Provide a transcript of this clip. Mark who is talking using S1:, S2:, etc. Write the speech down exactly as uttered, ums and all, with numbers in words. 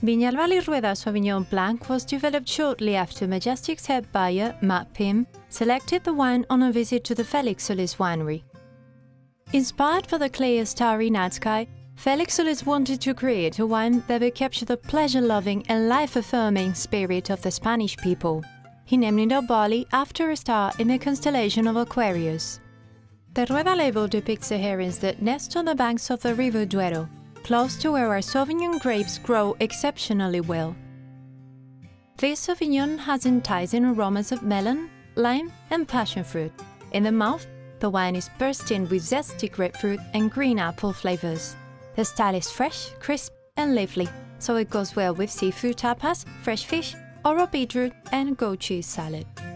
S1: Viñalbal y Rueda Sauvignon Blanc was developed shortly after Majestic's head buyer, Matt Pym, selected the wine on a visit to the Felix Solis winery. Inspired by the clear, starry night sky, Felix Solis wanted to create a wine that would capture the pleasure-loving and life-affirming spirit of the Spanish people. He named it barley after a star in the constellation of Aquarius. The Rueda label depicts the herons that nest on the banks of the River Duero, close to where our Sauvignon grapes grow exceptionally well. This Sauvignon has enticing aromas of melon, lime and passion fruit. In the mouth, the wine is bursting with zesty grapefruit and green apple flavors. The style is fresh, crisp and lively, so it goes well with seafood tapas, fresh fish, or a beetroot and goat cheese salad.